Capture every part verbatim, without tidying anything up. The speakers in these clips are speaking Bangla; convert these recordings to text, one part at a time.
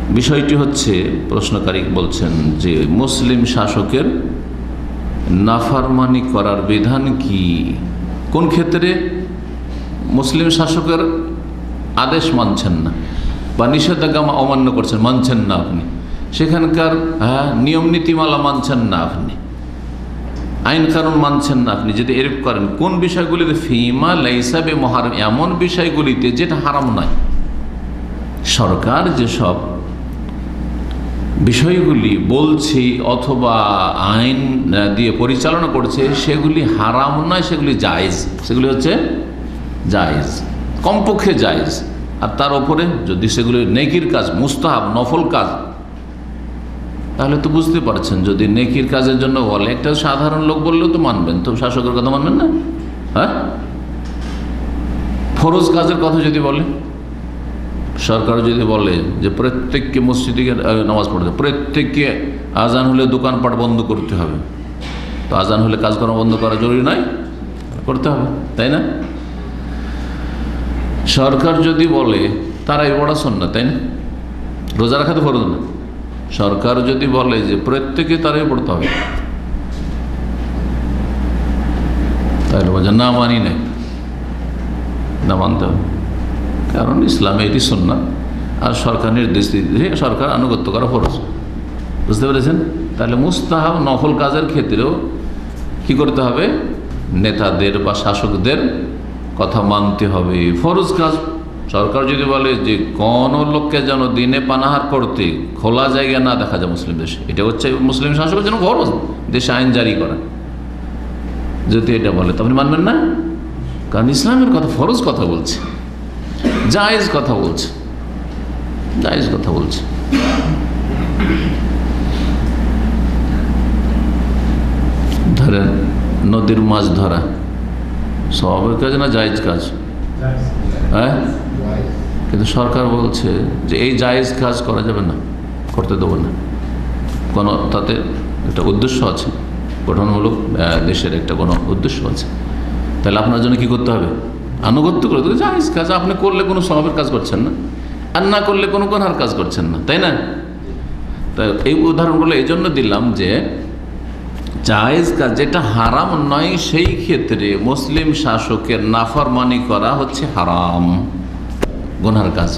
বিষয়টি হচ্ছে, প্রশ্নকারী বলছেন যে মুসলিম শাসকের নাফরমানি করার বিধান কি? কোন ক্ষেত্রে মুসলিম শাসকের আদেশ মানছেন না বা নিষেধাজ্ঞা অমান্য করছেন, মানছেন না আপনি, সেখানকার হ্যাঁ নিয়ম নীতিমালা মানছেন না আপনি, আইন কানুন মানছেন না আপনি, যদি এরূপ করেন কোন বিষয়গুলিতে? ফিমা লাইসা বে মুহাররম, এমন বিষয়গুলিতে যেটা হারাম নয়। সরকার যেসব বিষয়গুলি বলছে অথবা আইন দিয়ে পরিচালনা করছে সেগুলি হারাম নয়, সেগুলি জায়েজ, সেগুলি হচ্ছে জায়েজ, কমপক্ষে জায়েজ। আর তার উপরে যদি সেগুলি নেকির কাজ, মুস্তাহাব নফল কাজ, তাহলে তো বুঝতে পারছেন যদি নেকির কাজের জন্য বলে, একটা সাধারণ লোক বললেও তো মানবেন, তো শাসকের কথা মানবেন না? হ্যাঁ, ফরজ কাজের কথা যদি বলে, সরকার যদি বলে যে প্রত্যেককে মসজিদে নামাজ পড়তে, প্রত্যেককে আজান হলে দোকানপাট বন্ধ করতে হবে, তো আজান হলে কাজকর্ম বন্ধ করা জরুরি নয়, করতে হবে, তাই না? সরকার যদি বলে তারাই বড় সুন্নাত, তাই না? রোজা রাখা তো ফরজ না। সরকার যদি বলে যে প্রত্যেকে তারাই পড়তে হবে, তাহলে বলছে না মানি নাই, না মানতে হবে, কারণ ইসলামে এটি সুন্নাত আর সরকার নির্দেশ দিতে সরকার আনুগত্য করা ফরজ। বুঝতে পেরেছেন? তাহলে মুস্তাহাব নফল কাজের ক্ষেত্রেও কি করতে হবে? নেতাদের বা শাসকদের কথা মানতে হবে। ফরজ কাজ সরকার যদি বলে যে কোন লোককে যেন দিনে পানাহার করতে খোলা জায়গা না দেখা যায় মুসলিম দেশে, এটা হচ্ছে মুসলিম শাসকের জন্য ফরজ, দেশে আইন জারি করা, যদি এটা বলে তখন মানবেন না, কারণ ইসলামের কথা ফরজ কথা বলছে, জায়েজ কথা বলছে, জায়েজ কথা বলছে। ধরেন নদীর মাছ ধরা স্বাভাবিক কাজ না জায়েজ কাজ? হ্যাঁ, কিন্তু সরকার বলছে যে এই জায়েজ কাজ করা যাবে না, করতে দেবো না, কোনো তাতে একটা উদ্দেশ্য আছে, গঠনমূলক দেশের একটা কোনো উদ্দেশ্য আছে, তাহলে আপনার জন্য কি করতে হবে? আনুগত্য করে দেবে। জায়েজ কাজ আপনি করলে কোনো স্বভাবের কাজ করছেন না, আর না করলে কোনো গুনার কাজ করছেন না, তাই না? তাই এই উদাহরণগুলো এই জন্য দিলাম যে জায়েজ কাজ যেটা হারাম নয়, সেই ক্ষেত্রে মুসলিম শাসকের নাফরমানি করা হচ্ছে হারাম, গুনার কাজ।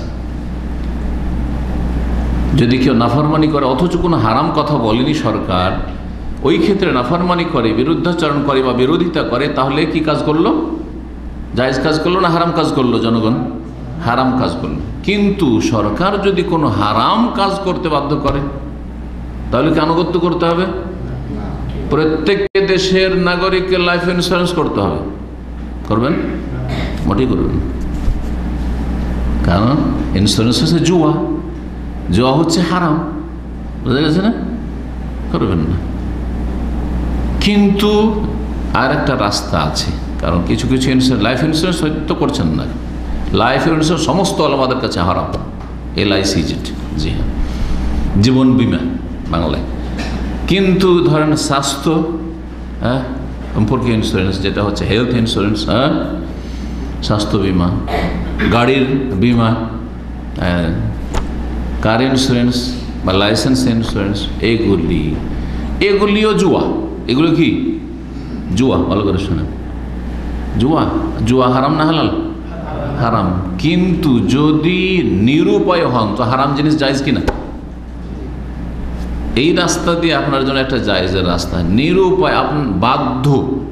যদি কেউ নাফরমানি করে অথচ কোনো হারাম কথা বলেনি সরকার, ওই ক্ষেত্রে নাফরমানি করে, বিরুদ্ধাচরণ করে বা বিরোধিতা করে, তাহলে কি কাজ করলো? জায়েজ কাজ করলো না হারাম কাজ করলো? জনগণ হারাম কাজ করলো। কিন্তু সরকার যদি কোনো হারাম কাজ করতে বাধ্য করে, তাহলে কি আনুগত্য করতে হবে? প্রত্যেক দেশের নাগরিককে লাইফ ইন্স্যুরেন্স করতে হবে, করবেন? মোটেই করবেন, কারণ ইন্স্যুরেন্স হচ্ছে জুয়া, জুয়া হচ্ছে হারাম, বুঝা গেছে না? করবেন না। কিন্তু আর একটা রাস্তা আছে, কারণ কিছু কিছু ইন্স্যুরেন্স, লাইফ ইন্স্যুরেন্স হয়তো করছেন না, লাইফ ইন্স্যুরেন্স সমস্ত আমাদের কাছে হারাম, এলআইসি যেটা, জি হ্যাঁ, জীবন বিমা বাংলায়। কিন্তু ধরেন স্বাস্থ্য হ্যাঁ সম্পর্কে ইন্স্যুরেন্স যেটা হচ্ছে হেলথ ইন্স্যুরেন্স, হ্যাঁ স্বাস্থ্য বিমা, গাড়ির বিমা, কার ইন্স্যুরেন্স বা লাইসেন্স ইন্স্যুরেন্স, এগুলি এগুলিও জুয়া। এগুলো কি জুয়া? ভালো করে শোনেন, জুয়া। জুয়া হারাম না হালাল? হারাম। কিন্তু যদি নিরুপায় হন তো হারাম জিনিস জায়েজ কিনা? এই রাস্তা দিয়ে আপনার জন্য একটা জায়েজের রাস্তা, নিরুপায় আপনি বাধ্য,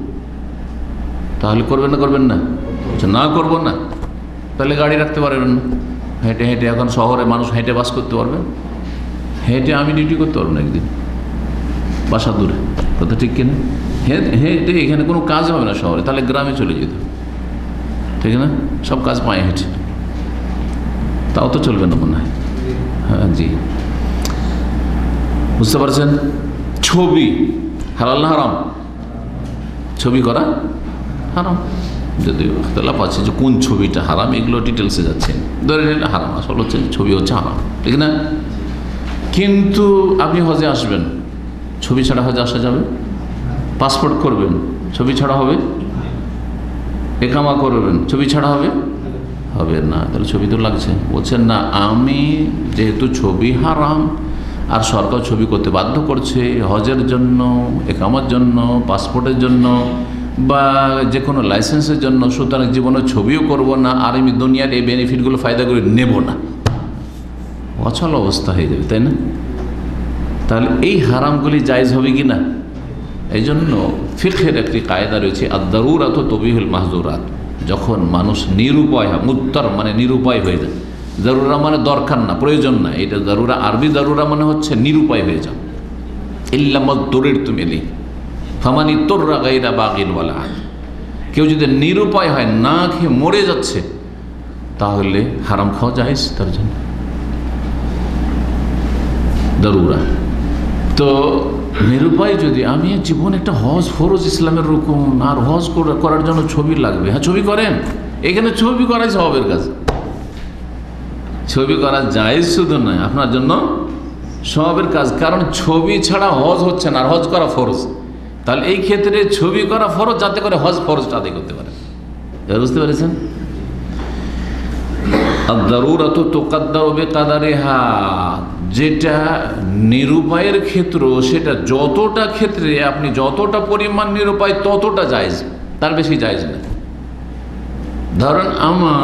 তাহলে করবেন না? করবেন না? না করবো না, তাহলে গাড়ি রাখতে পারবেন না, হেঁটে হেঁটে এখন শহরে মানুষ হেঁটে বাস করতে পারবে, হেঁটে আমি ডিউটি করতে পারবো না একদিন, বাসা দূরে, কথা ঠিক কিনা? হেঁটে এখানে কোনো কাজ হবে না শহরে, তাহলে গ্রামে চলে যেত, ঠিক না? সব কাজ পায়ে হেঁটে, তাও তো চলবে না মনে হয়। হ্যাঁ জি, বুঝতে পারছেন? ছবি হালাল না হারাম? ছবি করা হারাম, যদি ইখতিলাফ আছে যে কোন ছবিটা হারাম, এগুলো ডিটেলসে যাচ্ছে, ধরে নিলে হারাম, আসল হচ্ছে ছবি হচ্ছে হারাম, ঠিক না? কিন্তু আপনি হজে আসবেন, ছবি ছাড়া হজে আসা যাবে? পাসপোর্ট করবেন, ছবি ছাড়া হবে? একামা করবেন, ছবি ছাড়া হবে? হবে না। তাহলে ছবি তো লাগছে। বলছেন না, আমি যেহেতু ছবি হারাম আর সরকার ছবি করতে বাধ্য করছে হজের জন্য, একামার জন্য, পাসপোর্টের জন্য বা যে কোনো লাইসেন্সের জন্য, সুতরাং জীবনে ছবিও করব না আর আমি দুনিয়ার এই বেনিফিটগুলো ফায়দাগুলো নেব না, অচল অবস্থা হয়ে যাবে, তাই না? তাহলে এই হারামগুলি জায়েজ হবে কি না? এই জন্য ফিকহের একটি কায়দা রয়েছে, আদ-দারুরাতু তুবিহুল মাহজুরাত। যখন মানুষ নিরুপায় হয়, মুত্তার মানে নিরুপায় হয়ে যায়, জরুরা মানে দরকার না, প্রয়োজন না, এটা জরুরা, আরবি জরুরা মানে হচ্ছে নিরুপায় হয়ে যাও। ইল্লা মাদদুরিরতুম ইলাইহি ফামান ইত্তারা গায়রা বাগিন ওয়ালা আদ। কেউ যদি নিরুপায় হয়, না খেয়ে মরে যাচ্ছে, তাহলে হারাম খাওয়া জায়েজ তার জন্য, জরুরা। তো নিরুপায় যদি আমি জীবন একটা হজ ফরজ, ইসলামের রুকুন, আর হজ করার জন্য ছবি লাগবে, হ্যাঁ ছবি করেন, এখানে ছবি করাই সওয়াবের কাজ, ছবি করা জায়েজ শুধু নয়, আপনার জন্য সওয়াবের কাজ, কারণ ছবি ছাড়া হজ হচ্ছে না, আর হজ করা ফরজ। তাহলে এই ক্ষেত্রে ছবি করা ফরজ, যাতে করে হজ ফরজটা আদায় করতে পারে। বুঝতে পেরেছেন? আদ-দারুরাতু তুকাদ্দারু বিকাদারিহা, যেটা নিরুপায়ের ক্ষেত্র, সেটা যতটা ক্ষেত্রে আপনি যতটা পরিমাণ নিরুপায় ততটা জায়েজ, তার বেশি জায়েজ না। ধরেন আমার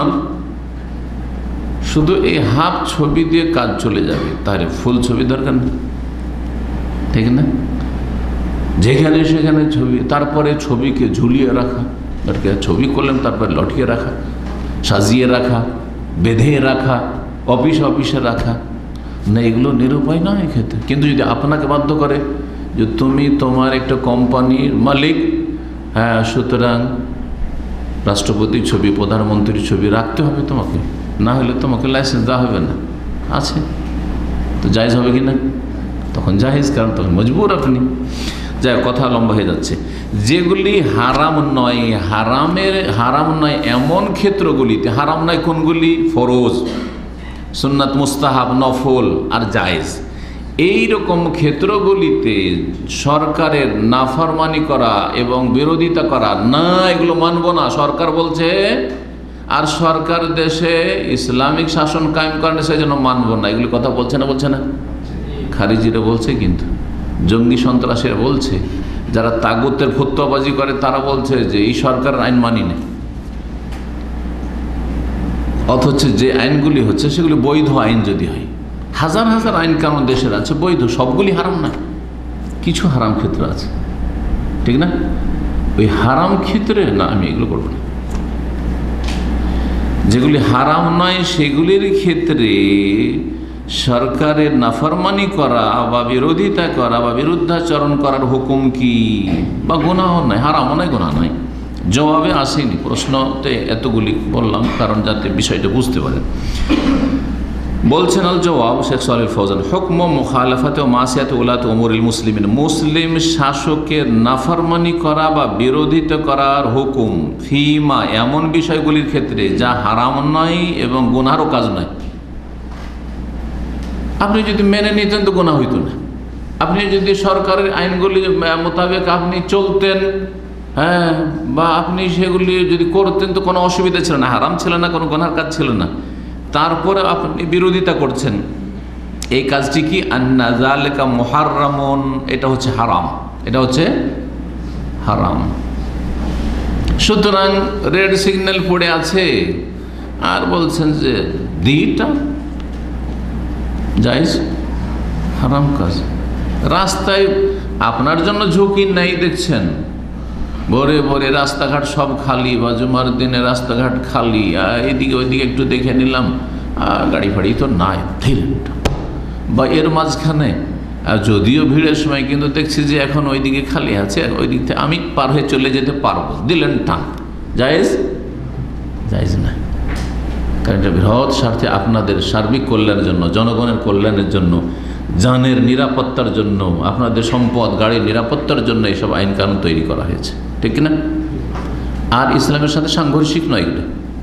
শুধু এই হাফ ছবি দিয়ে কাজ চলে যাবে, তাহলে ফুল ছবি দরকার নেই, ঠিক না? যেখানে সেখানে ছবি, তারপরে ছবিকে ঝুলিয়ে রাখা, ছবি করলাম তারপরে লটিয়ে রাখা, সাজিয়ে রাখা, বেঁধে রাখা, অফিস অফিসে রাখা, না, এগুলো নিরুপায় নয় এক্ষেত্রে। কিন্তু যদি আপনাকে বাধ্য করে যে তুমি তোমার একটা কোম্পানির মালিক, হ্যাঁ, সুতরাং রাষ্ট্রপতির ছবি, প্রধানমন্ত্রীর ছবি রাখতে হবে তোমাকে, না হলে তোমাকে লাইসেন্স দেওয়া হবে না, আছে তো জায়েজ হবে কি না? তখন জায়েজ, কারণ তখন মজবুর আপনি। যাই, কথা লম্বা হয়ে যাচ্ছে। যেগুলি হারাম নয়, হারামের হারাম নয় এমন ক্ষেত্রগুলিতে, হারাম নয় কোনগুলি? ফরজ, সুন্নাত, মুস্তাহাব, নফল আর জায়েজ, এই রকম ক্ষেত্রগুলিতে সরকারের নাফরমানি করা এবং বিরোধিতা করা, না এগুলো মানব না, সরকার বলছে, আর সরকার দেশে ইসলামিক শাসন কায়েম করে, সেই জন্য মানব না, এগুলি কথা বলছে না? বলছে না? খারিজিরা বলছে, কিন্তু জঙ্গি সন্ত্রাসীরা বলছে, যারা তাগুতের ফতোয়াবাজি করে তারা বলছে যে এই সরকারের আইন মানি না, অথচ যে আইনগুলি হচ্ছে সেগুলি বৈধ আইন যদি হয়। হাজার হাজার আইন কানুন দেশের আছে বৈধ, সবগুলি হারাম না, কিছু হারাম ক্ষেত্র আছে, ঠিক না? ওই হারাম ক্ষেত্রে না, আমি এগুলো করবো না। যেগুলি হারাম নয় সেগুলির ক্ষেত্রে সরকারের নাফরমানি করা বা বিরোধিতা করা বা বিরুদ্ধাচরণ করার হুকুম কি? বা গুনাহ নয়, হারামও নয়, গুনাহ নয়। জবাবে আসেনি, প্রশ্নতে এতগুলি বললাম কারণ যাতে বিষয়টা বুঝতে পারেন। বলছেন আল জবাব, শেখ সালেহ ফৌজান, হুকম মুখালাফাতে ও মাসিয়াতে উলাতে উমুরিল মুসলিমিন, মুসলিম শাসকের নাফরমানি করা বা বিরোধিতা করার হুকুম ফিমা, এমন বিষয়গুলির ক্ষেত্রে যা হারাম নয় এবং গুনাহও কাজ নয়। আপনি যদি মেনে নিতেন তো গুনাহ হইত না, আপনি যদি সরকারের আইনগুলি মোতাবেক আপনি চলতেন, হ্যাঁ, বা আপনি সেগুলি যদি করতেন তো কোনো অসুবিধা ছিল না, হারাম ছিল না, কোনো গুনাহর কাজ ছিল না। তারপরে আপনি বিরোধিতা করছেন, এই কাজটি কি? আন্না যালিকা মুহাররামুন, এটা হচ্ছে হারাম, এটা হচ্ছে হারাম। সুতরাং রেড সিগন্যাল পড়ে আছে আর বলছেন যে দিটা জায়েজ, হারাম কাজ। রাস্তায় আপনার জন্য ঝুঁকি নাই, দেখছেন ভোরে ভোরে রাস্তাঘাট সব খালি, বা জুমার দিনে রাস্তাঘাট খালি, এদিকে ওইদিকে একটু দেখে নিলাম, গাড়ি ফাড়ি তো নাই, দিলেন। বা এর মাঝখানে যদিও ভিড়ের সময় কিন্তু দেখছি যে এখন ওইদিকে খালি আছে, ওই দিক থেকে আমি পার হয়ে চলে যেতে পারবো, দিলেন টান, জায়েজ? জায়েজ না, কারণ এটা বৃহৎ স্বার্থে, আপনাদের সার্বিক কল্যাণের জন্য, জনগণের কল্যাণের জন্য, জানের নিরাপত্তার জন্য, আপনাদের সম্পদ গাড়ির নিরাপত্তার জন্য এইসব আইন কানুন তৈরি করা হয়েছে, ঠিক না? আর ইসলামের সাথে সাংঘর্ষিক নয় এগুলো।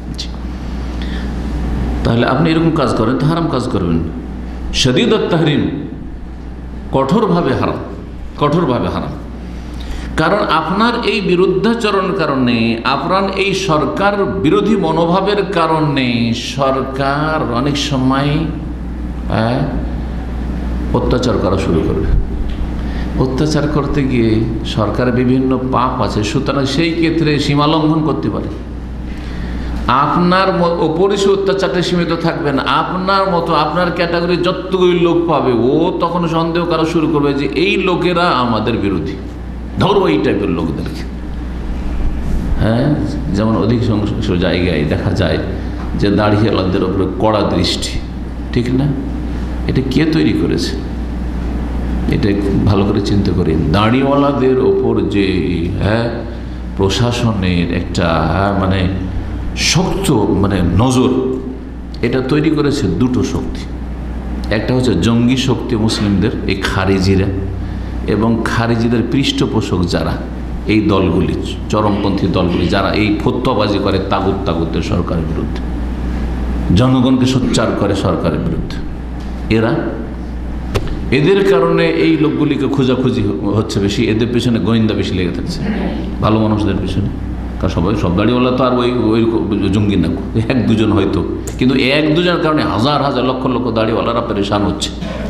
তাহলে আপনি এরকম কাজ করেন তো হারাম কাজ করবেন। শদীদুত তাহরিম, কঠোরভাবে হারাম, কঠোরভাবে হারাম। কারণ আপনার এই বিরুদ্ধাচরণের কারণে, আপনার এই সরকার বিরোধী মনোভাবের কারণে সরকার অনেক সময় হ্যাঁ অত্যাচার করা শুরু করবে। অত্যাচার করতে গিয়ে সরকারের বিভিন্ন পাপ আছে, সুতরাং সেই ক্ষেত্রে সীমা লঙ্ঘন করতে পারে। আপনার ওপরে সে অত্যাচারটা সীমিত থাকবে না, আপনার মতো আপনার ক্যাটাগরি যতগুলি লোক পাবে ও তখন সন্দেহ করা শুরু করবে যে এই লোকেরা আমাদের বিরোধী, ধরো এই টাইপের লোকদেরকে। হ্যাঁ, যেমন অধিকাংশ জায়গায় দেখা যায় যে দাড়িওয়ালাদের উপরে কড়া দৃষ্টি, ঠিক না? এটা কে তৈরি করেছে? এটা ভালো করে চিন্তা করি। দাড়িওয়ালাদের ওপর যে হ্যাঁ প্রশাসনের একটা মানে শক্ত মানে নজর, এটা তৈরি করেছে দুটো শক্তি। একটা হচ্ছে জঙ্গি শক্তি মুসলিমদের, এই খারিজিরা, এবং খারিজিদের পৃষ্ঠপোষক যারা, এই দলগুলি, চরমপন্থী দলগুলি, যারা এই ফতোয়াবাজি করে তাগুত তাগুতের সরকারের বিরুদ্ধে, জনগণকে সোচ্চার করে সরকারের বিরুদ্ধে। এরা এদের কারণে এই লোকগুলিকে খোঁজাখুঁজি হচ্ছে বেশি, এদের পেছনে গোয়েন্দা বেশি লেগে থাকছে ভালো মানুষদের পেছনে। কারণ সবাই সব দাড়িওয়ালা তো আর ওই ওই জঙ্গি না, এক দুজন হয়তো, কিন্তু এক দুজনের কারণে হাজার হাজার লক্ষ লক্ষ দাড়িওয়ালারা পরেশান হচ্ছে।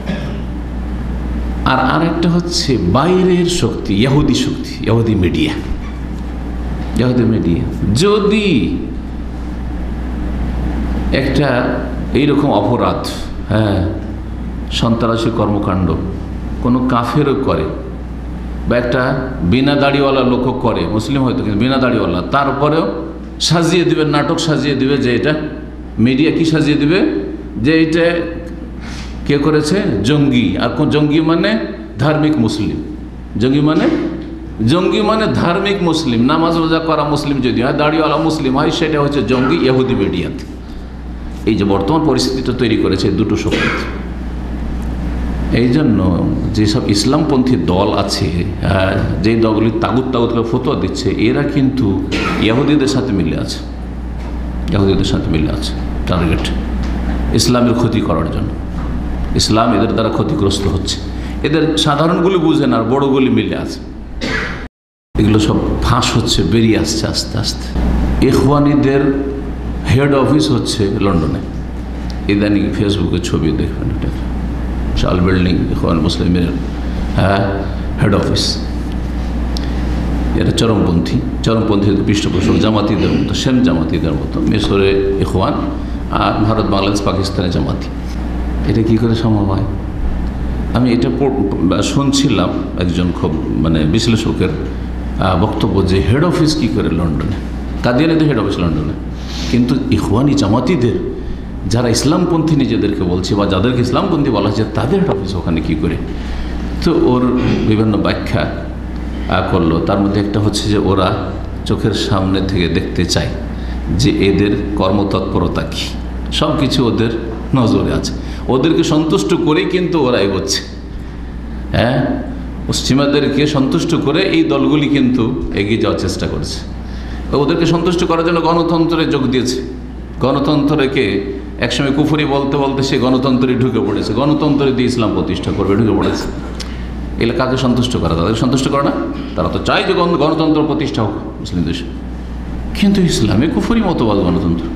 আর আরেকটা হচ্ছে বাইরের শক্তি, ইহুদি শক্তি, ইহুদি মিডিয়া। ইহুদি মিডিয়া যদি একটা এইরকম অপরাধ, হ্যাঁ সন্ত্রাসী কর্মকাণ্ড কোনো কাফেরও করে, বা একটা বিনা দাড়িওয়ালা লোকও করে, মুসলিম হয়তো কিন্তু বিনা দাড়িওয়ালা, তারপরেও সাজিয়ে দিবে, নাটক সাজিয়ে দিবে যে এটা মিডিয়া কি সাজিয়ে দিবে যে এটা কে করেছে, জঙ্গি। আর জঙ্গি মানে ধার্মিক মুসলিম, জঙ্গি মানে জঙ্গি মানে ধার্মিক মুসলিম, নামাজ রোজা করা মুসলিম যদি হয়, দাড়িওয়ালা মুসলিম হয়, সেটা হচ্ছে জঙ্গি ইহুদি মিডিয়াতে। এই যে বর্তমান পরিস্থিতিটা তৈরি করেছে দুটো শক্তি। এই জন্য যেসব ইসলামপন্থী দল আছে, যেই দলগুলি তাগুত তাগুতকে ফতোয়া দিচ্ছে, এরা কিন্তু ইহুদিদের সাথে মিলে আছে, ইহুদিদের সাথে মিলে আছে টার্গেট ইসলামের ক্ষতি করার জন্য। ইসলাম এদের দ্বারা ক্ষতিগ্রস্ত হচ্ছে, এদের সাধারণগুলি বুঝে না, আর বড়গুলি মিলে আছে। এগুলো সব ফাঁস হচ্ছে, বেরিয়ে আসছে আস্তে আস্তে। ইখওয়ানিদের হেড অফিস হচ্ছে লন্ডনে, ইদানিং ফেসবুকে ছবি দেখবেন, এটা শাল বিল্ডিং, ইখওয়ান মুসলিমের হ্যাঁ হেড অফিস। এরা চরমপন্থী, চরমপন্থীদের পৃষ্ঠপোষক, জামাতিদের মতো, সেম জামাতিদের মতো। মিশরে ইখওয়ান আর ভারত, বাংলাদেশ, পাকিস্তানে জামাতি। এটা কি করে সম্ভব হয়? আমি এটা শুনছিলাম একজন খুব মানে বিশ্লেষকের বক্তব্য, যে হেড অফিস কি করে লন্ডনে, কাদিয়ানিদের হেড অফিস লন্ডনে, কিন্তু ইখওয়ানি জামাতিদের যারা ইসলামপন্থী নিজেদেরকে বলছে, বা যাদেরকে ইসলামপন্থী বলা হচ্ছে, তাদের হেড অফিস ওখানে কী করে? তো ওর বিভিন্ন ব্যাখ্যা করলো। তার মধ্যে একটা হচ্ছে যে ওরা চোখের সামনে থেকে দেখতে চায় যে এদের কর্মতৎপরতা কী, সব কিছু ওদের নজরে আছে, ওদেরকে সন্তুষ্ট করেই কিন্তু ওরা এগোচ্ছে। হ্যাঁ, পশ্চিমাদেরকে সন্তুষ্ট করে এই দলগুলি কিন্তু এগিয়ে যাওয়ার চেষ্টা করছে। ওদেরকে সন্তুষ্ট করার জন্য গণতন্ত্রে যোগ দিয়েছে। গণতন্ত্রকে একসময় কুফরি বলতে বলতে সে গণতন্ত্রে ঢুকে পড়েছে, গণতন্ত্রে দিয়ে ইসলাম প্রতিষ্ঠা করবে ঢুকে পড়েছে। এগুলো কাকে সন্তুষ্ট করা? তাদের সন্তুষ্ট করে না। তারা তো চায় যে গণতন্ত্র প্রতিষ্ঠা হোক মুসলিম দেশে, কিন্তু ইসলামে কুফরি মতবাদ গণতন্ত্র,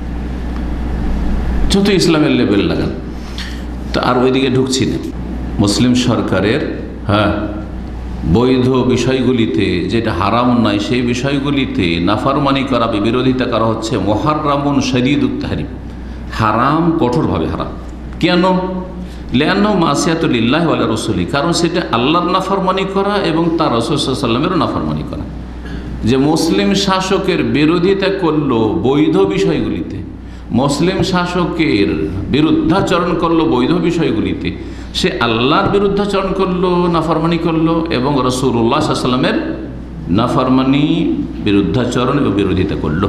যত ইসলামের লেবেল লাগান। তো আর ওইদিকে ঢুকছি না। মুসলিম সরকারের হ্যাঁ বৈধ বিষয়গুলিতে, যেটা হারাম নয় সেই বিষয়গুলিতে নাফরমানি করা, বিরোধিতা করা হচ্ছে মুহাররামুন শাদীদুত তাহরিম, হারাম, কঠোরভাবে হারাম। কেন? লিআন্নাহু মাসিয়াতুল লিল্লাহি ওয়া রাসূলি, কারণ সেটা আল্লাহর নাফরমানি করা এবং তার রাসূল সাল্লাল্লাহু আলাইহি ওয়াসাল্লামেরও নাফরমানি করা। যে মুসলিম শাসকের বিরোধিতা করলো বৈধ বিষয়গুলিতে, মুসলিম শাসকের বিরুদ্ধাচরণ করলো বৈধ বিষয়গুলিতে, সে আল্লাহর বিরুদ্ধাচরণ করলো, নাফরমানি করলো, এবং রাসূলুল্লাহ সাল্লাল্লাহু আলাইহি ওয়াসাল্লামের নাফরমানি, বিরুদ্ধাচরণ এবং বিরোধিতা করলো।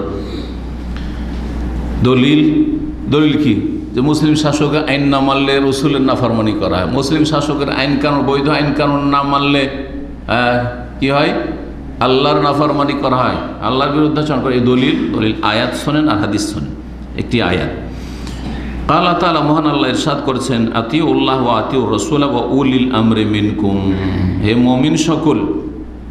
দলিল দলিল কি? যে মুসলিম শাসকের আইন না মানলে রসুলের নাফরমানি করা হয়, মুসলিম শাসকের আইন কানুন, বৈধ আইন কানুন না মানলে কি হয়? আল্লাহর নাফরমানি করা হয়, আল্লাহর বিরুদ্ধাচরণ করে। এই দলিল দলিল আয়াত শোনেন আর হাদিস শোনেন। একটি আয়াত, আল্লাহ তাআলা মহান আল্লাহ ইরশাদ করেছেন, আতিউল্লাহ ওয়া আতিউর রাসূল ওয়া উলিল আমরি মিনকুম, হে মুমিন সকল,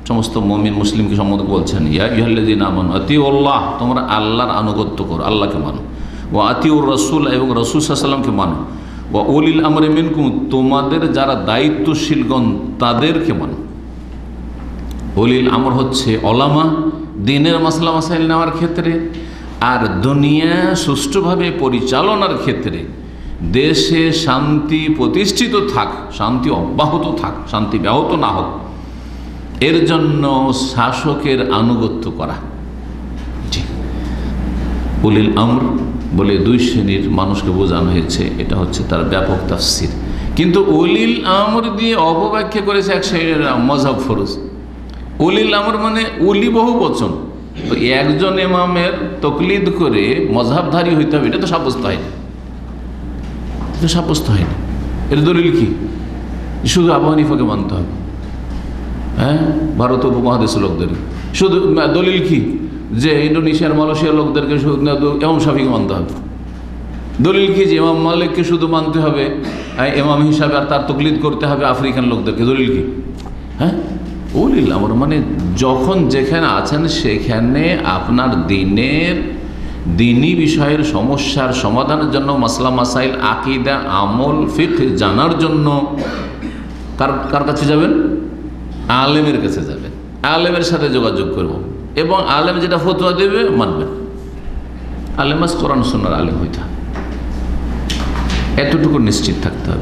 সমস্ত মুমিন মুসলিমকে সম্বোধন বলছেন, ইয়া আইয়ুহাল্লাযীনা আমানু আতিউল্লাহ, তোমরা আল্লাহর আনুগত্য করো, আল্লাহকে মানো, ওয়া আতিউর রাসূল, এবং রাসূল সাল্লাল্লাহু আলাইহি ওয়াসাল্লামকে মানো, ওয়া উলিল আমরি মিনকুম, তোমাদের যারা দায়িত্বশীলগণ তাদেরকে মানো। উলিল আমর হচ্ছে ওলামা, দ্বীনের মাসলা মাসাইল নেওয়ার ক্ষেত্রে, আর দুনিয়া সুষ্ঠুভাবে পরিচালনার ক্ষেত্রে দেশে শান্তি প্রতিষ্ঠিত থাক, শান্তি অব্যাহত থাক, শান্তি ব্যাহত না হোক, এর জন্য শাসকের আনুগত্য করা। জি, উলিল আমর বলে দুই শ্রেণীর মানুষকে বোঝানো হয়েছে, এটা হচ্ছে তার ব্যাপক তাফসীর। কিন্তু উলিল আমর দিয়ে অপব্যাখ্যা করেছে এক শ্রেণীর মযহাব ফরজ। উলিল আমর মানে উলি বহু বচন, তো একজন ইমামের তকলিদ করে মযহাবধারী হইতে হবে, এটা তো সাব্যস্ত হয় না, এটা সাব্যস্ত হয় না। এর দলিল কি? শুধু আবু হানিফাকে মানতে হবে, হ্যাঁ, ভারত উপমহাদেশের লোকদের। শুধু দলিল কি? যে ইন্দোনেশিয়ার মালয়েশিয়ার লোকদেরকে শুধু ইমাম শাফিকে মানতে হবে। দলিল কি? যে ইমাম মালিককে শুধু মানতে হবে ইমাম হিসাবে, আর তার তকলিদ করতে হবে আফ্রিকান লোকদেরকে। দলিল কি? হ্যাঁ, উলিল আমর মানে যখন যেখানে আছেন সেখানে আপনার দিনের দিনী বিষয়ের সমস্যার সমাধানের জন্য, মাসলা মাসাইল, আকিদা, আমল, ফিকহ জানার জন্য কার কার কাছে যাবেন? আলেমের কাছে যাবেন, আলেমের সাথে যোগাযোগ করব, এবং আলেম যেটা ফতোয়া দেবে মানবেন। আলেম আজ কোরআন সুন্নাহর আলেম হইতে হবে, এতটুকু নিশ্চিত থাকতে হবে।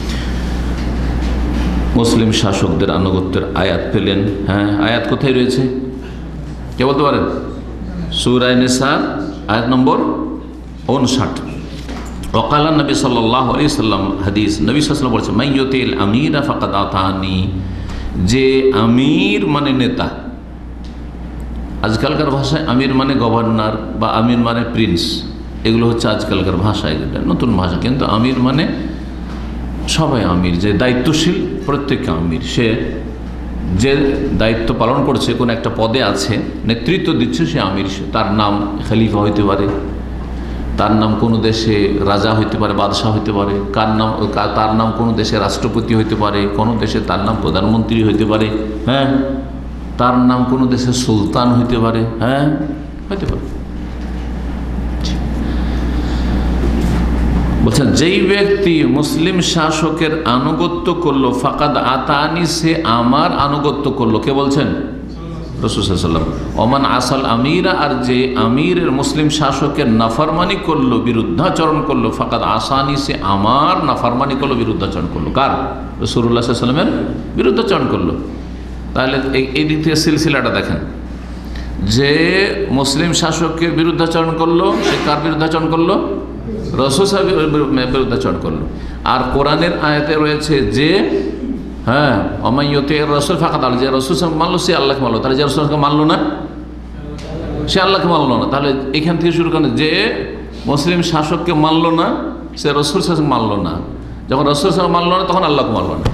মুসলিম শাসকদের আনুগত্যের আয়াত পেলেন। হ্যাঁ, আয়াত কোথায় রয়েছে কে বলতে পারেন? সূরা নিসা আয়াত নম্বর উনষাট। ওয়াকাল নবী সাল্লাল্লাহু আলাইহি সাল্লাম, হাদিস, নবী সাল্লাল্লাহু আলাইহি ওয়াসাল্লাম বলেছেন, মাইয়ুতিল আমিরা ফাকাদ আতানি, যে আমির মানে নেতা, আজকালকার ভাষায় আমির মানে গভর্নর বা আমির মানে প্রিন্স, এগুলো হচ্ছে আজকালকার ভাষায়, এটা নতুন ভাষা। কিন্তু আমির মানে সবাই আমির, যে দায়িত্বশীল প্রত্যেক আমির, সে যে দায়িত্ব পালন করছে, কোন একটা পদে আছে, নেতৃত্ব দিচ্ছে, সে আমির। সে তার নাম খলিফা হইতে পারে, তার নাম কোনো দেশে রাজা হইতে পারে, বাদশাহ হইতে পারে, কার নাম তার নাম কোনো দেশে রাষ্ট্রপতি হইতে পারে, কোনো দেশে তার নাম প্রধানমন্ত্রী হইতে পারে, হ্যাঁ, তার নাম কোনো দেশের সুলতান হইতে পারে, হ্যাঁ, হইতে পারে। বলছেন, যেই ব্যক্তি মুসলিম শাসকের আনুগত্য করলো, ফাকাদ আতানি, সে আমার আনুগত্য করলো। কে বলছেন? রাসূল সাল্লাল্লাহু আলাইহি ওয়াসাল্লাম। ওমান আসাল আমিরা, আর যে আমিরের মুসলিম শাসকের নাফরমানি করলো, বিরুদ্ধাচরণ করলো, ফাকাদ আসানি, সে আমার নাফরমানি করলো, বিরুদ্ধাচরণ করলো। কার? রাসূলুল্লাহ সাল্লাল্লাহু আলাইহি ওয়াসাল্লামের বিরুদ্ধাচরণ করলো। তাহলে এই এই দিক থেকে সিলসিলাটা দেখেন, যে মুসলিম শাসকের বিরুদ্ধাচরণ করলো, সে কার বিরুদ্ধাচরণ করলো? রাসূল সাহেবের বিরুদ্ধাচরণ করলো। আর কোরআনের আয়াতে রয়েছে যে, হ্যাঁ, অমাইয়তে রাসূল ফাকাদ আল, যে রাসূল সাহেব মানলো সে আল্লাহকে মানলো। তাহলে যে রাসূলকে মানলো না, সে আল্লাহকে মানলো না। তাহলে এখান থেকে শুরু করেন, যে মুসলিম শাসককে মানলো না, সে রাসূল সাহেব মানলো না। যখন রাসূল সাহেব মানলো না, তখন আল্লাহকে মানলো না,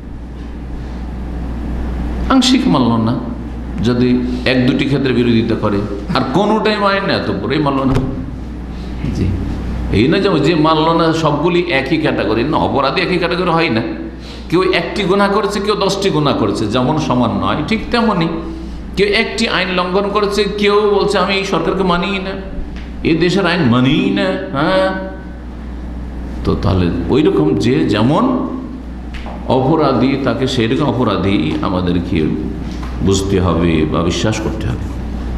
আংশিক মানলো না, যদি এক দুটি ক্ষেত্রে বিরোধিতা করে, আর কোনোটাই মানে না, এত পুরোই মানলো না। জি, এই না যে যে মানলো না সবগুলি একই ক্যাটাগরি, না, অপরাধী একই ক্যাটাগরি হয় না। কেউ একটি গুনাহ করেছে, কেউ দশটি গুনাহ করেছে, যেমন সমান নয়, ঠিক তেমনই কেউ একটি আইন লঙ্ঘন করেছে, কেউ বলছে আমি এই সরকারকে মানিই না, এই দেশের আইন মানিই না। হ্যাঁ, তো তাহলে ওই রকম যে যেমন অপরাধী, তাকে সেই রকম অপরাধী আমাদেরকে বুঝতে হবে বা বিশ্বাস করতে হবে।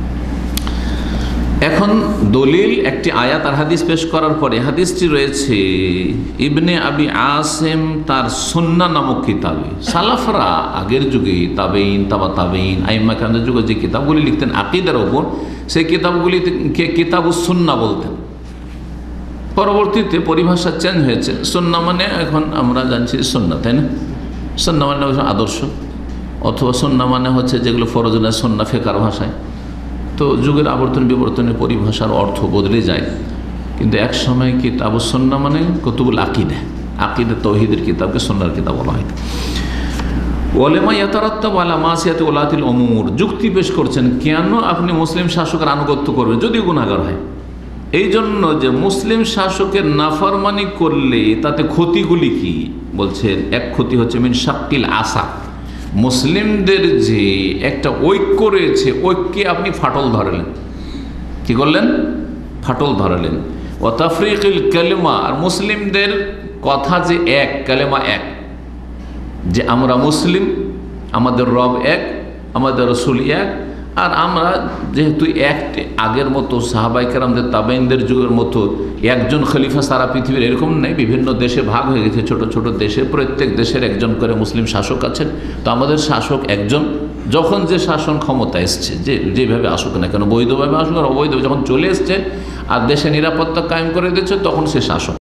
এখন দলিল একটি আয়াত আর হাদিস পেশ করার পরে, হাদিসটি রয়েছে ইবনে আবি আসেম তার সুন্নাহ নামক কিতাবে। সালাফরা আগের যুগে, তাবেইন, তাবা তাবেইন, আইম্মা কেরামের যুগে যে কিতাবগুলি লিখতেন আকিদার ওপর, সেই কিতাবগুলিকে কিতাবুস সুন্নাহ বলতেন। পরবর্তীতে পরিভাষা চেঞ্জ হয়েছে, সুন্নাহ মানে এখন আমরা জানছি সুন্নাহ, তাই না? সুন্নাহ মানে আদর্শ, অথবা সুন্নাহ মানে হচ্ছে যেগুলো ফরজ না, সুন্নাহ ফিকহের ভাষায়। তো যুগের আবর্তন বিবর্তনের পরিভাষার অর্থ বদলে যায়, কিন্তু এক সময় কিতাবুস সুন্নাহ মানে কুতুবুল আকিদা, আকিদা তাওহীদের কিতাবকে সুন্নাহর কিতাব বলা হয়। ওয়ালামা ইয়াতারাত্তাবু আলা মাসিয়াতি উলাতিল উমুর, যুক্তি পেশ করছেন কেন আপনি মুসলিম শাসকের আনুগত্য করবেন যদি গুনাহগার হয়। এই জন্য যে মুসলিম শাসকের নাফরমানি করলে তাতে ক্ষতিগুলি কি বলছেন। এক ক্ষতি হচ্ছে মিন শাক্কিল আসা, মুসলিমদের যে একটা ঐক্য রয়েছে, ঐক্যে আপনি ফাটল ধরালেন। কি করলেন? ফাটল ধরালেন। ও তাফরিকুল কালেমা, আর মুসলিমদের কথা যে এক, কালেমা এক, যে আমরা মুসলিম, আমাদের রব এক, আমাদের রসুল এক, আর আমরা যেহেতু এক, আগের মতো সাহাবাই কেরামদের তাবেইনদের যুগের মতো একজন খলিফা সারা পৃথিবীর এরকম নেই, বিভিন্ন দেশে ভাগ হয়ে গেছে, ছোট ছোট দেশে, প্রত্যেক দেশের একজন করে মুসলিম শাসক আছেন। তো আমাদের শাসক একজন, যখন যে শাসন ক্ষমতা এসছে, যে যেভাবে আসুক না কেন, বৈধভাবে আসুক আর অবৈধ, যখন চলে এসছে আর দেশে নিরাপত্তা কায়েম করে দিচ্ছে, তখন সে শাসক।